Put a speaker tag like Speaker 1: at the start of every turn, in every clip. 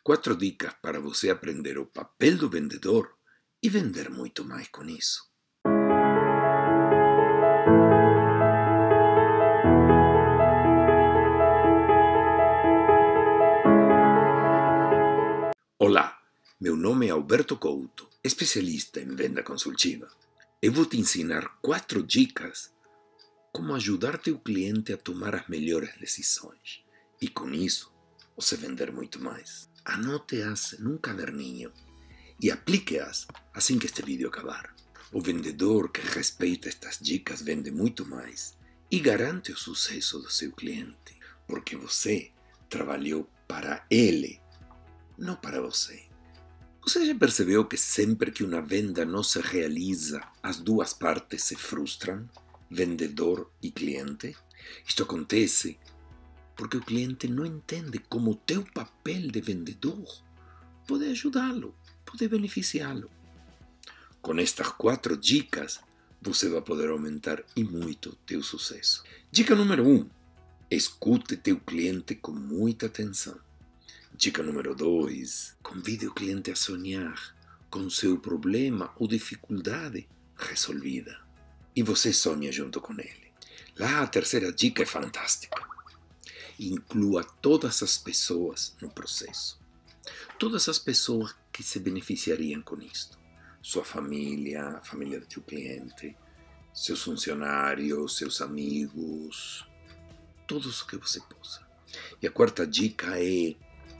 Speaker 1: 4 dicas para você aprender o papel do vendedor e vender muito mais com isso. Olá, meu nome é Alberto Couto, especialista em venda consultiva. Eu vou te ensinar 4 dicas como ajudar teu cliente a tomar as melhores decisões e com isso você vender muito mais. Anote-as num caderninho e aplique-as assim que este vídeo acabar. O vendedor que respeita estas dicas vende muito mais e garante o sucesso do seu cliente, porque você trabalhou para ele, não para você. Você já percebeu que sempre que uma venda não se realiza, as duas partes se frustram, vendedor e cliente? Isto acontece porque o cliente não entende como o teu papel de vendedor pode ajudá-lo, pode beneficiá-lo. Com estas 4 dicas, você vai poder aumentar e muito teu sucesso. Dica número 1. Escute teu cliente com muita atenção. Dica número 2. Convide o cliente a sonhar com seu problema ou dificuldade resolvida. E você sonha junto com ele. Lá a terceira dica é fantástica. Inclua todas as pessoas no processo. Todas as pessoas que se beneficiariam com isto. Sua família, a família do teu cliente, seus funcionários, seus amigos, todos o que você possa. E a quarta dica é: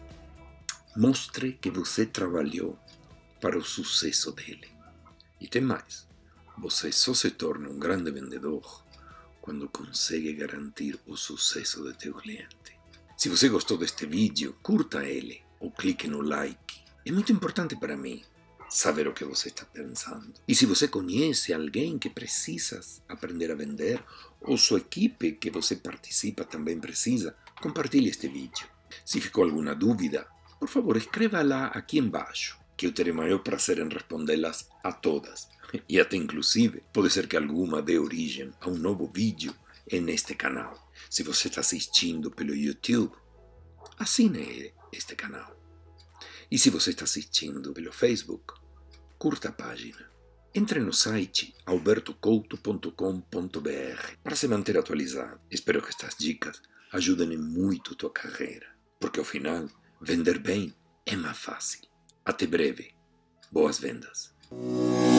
Speaker 1: mostre que você trabalhou para o sucesso dele. E tem mais. Você só se torna um grande vendedor quando consegue garantir o sucesso do teu cliente. Se você gostou deste vídeo, curta ele ou clique no like. É muito importante para mim saber o que você está pensando. E se você conhece alguém que precisa aprender a vender, ou sua equipe que você participa também precisa, compartilhe este vídeo. Se ficou alguma dúvida, por favor, escreva lá aqui embaixo, que eu terei maior prazer em respondê-las a todas. E até inclusive, pode ser que alguma dê origem a um novo vídeo neste canal. Se você está assistindo pelo YouTube, assine este canal. E se você está assistindo pelo Facebook, curta a página. Entre no site albertocouto.com.br para se manter atualizado. Espero que estas dicas ajudem muito a tua carreira, porque ao final, vender bem é mais fácil. Até breve. Boas vendas.